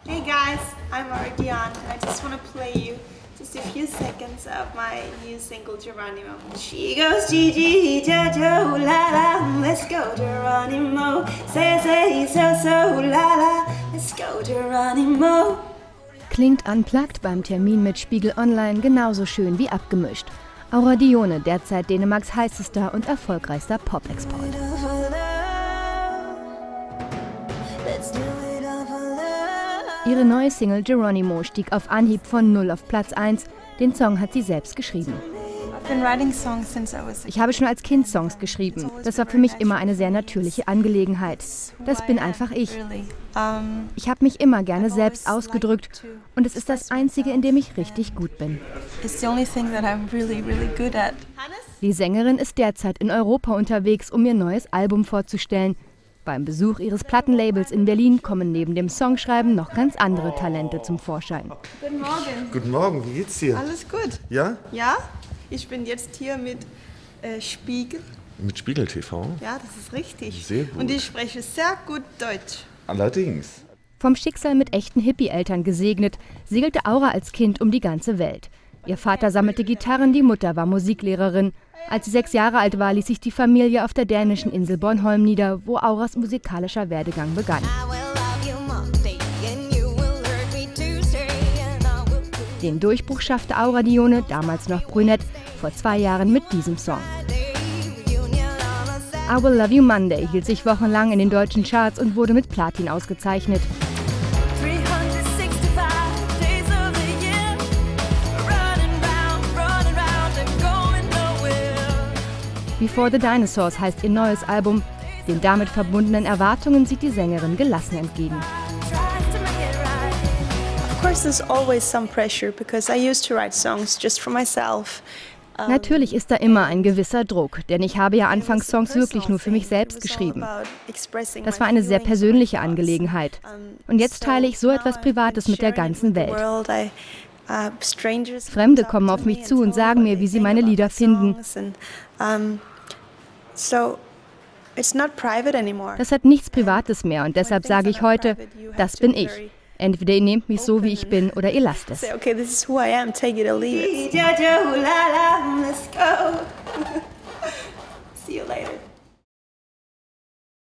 Hey guys, I'm Ardian and I just want to play you just a few seconds of my new single Geronimo. She goes Gigi, Jojo, la la, let's go Geronimo. Say, so, la la, let's go Geronimo. Klingt unplugged beim Termin mit Spiegel Online genauso schön wie abgemischt. Aura Dione, derzeit Dänemarks heißester und erfolgreichster Pop-Export. Ihre neue Single Geronimo stieg auf Anhieb von 0 auf Platz 1. Den Song hat sie selbst geschrieben. Ich habe schon als Kind Songs geschrieben. Das war für mich immer eine sehr natürliche Angelegenheit. Das bin einfach ich. Ich habe mich immer gerne selbst ausgedrückt und es ist das Einzige, in dem ich richtig gut bin. Die Sängerin ist derzeit in Europa unterwegs, um ihr neues Album vorzustellen. Beim Besuch ihres Plattenlabels in Berlin kommen neben dem Songschreiben noch ganz andere Talente zum Vorschein. Guten Morgen. Guten Morgen, wie geht's dir? Alles gut. Ja? Ja, ich bin jetzt hier mit Spiegel. Mit Spiegel TV? Ja, das ist richtig. Sehr gut. Und ich spreche sehr gut Deutsch. Allerdings. Vom Schicksal mit echten Hippie-Eltern gesegnet, segelte Aura als Kind um die ganze Welt. Ihr Vater sammelte Gitarren, die Mutter war Musiklehrerin. Als sie 6 Jahre alt war, ließ sich die Familie auf der dänischen Insel Bornholm nieder, wo Auras musikalischer Werdegang begann. Den Durchbruch schaffte Aura Dione, damals noch brünett, vor 2 Jahren mit diesem Song. I Will Love You Monday hielt sich wochenlang in den deutschen Charts und wurde mit Platin ausgezeichnet. Before the Dinosaurs heißt ihr neues Album. Den damit verbundenen Erwartungen sieht die Sängerin gelassen entgegen. Natürlich ist da immer ein gewisser Druck, denn ich habe ja anfangs Songs wirklich nur für mich selbst geschrieben. Das war eine sehr persönliche Angelegenheit. Und jetzt teile ich so etwas Privates mit der ganzen Welt. Fremde kommen auf mich zu und sagen mir, wie sie meine Lieder finden. Das hat nichts Privates mehr und deshalb sage ich heute, das bin ich. Entweder ihr nehmt mich so, wie ich bin, oder ihr lasst es. Okay, this is who I am, take it or leave it. See you later.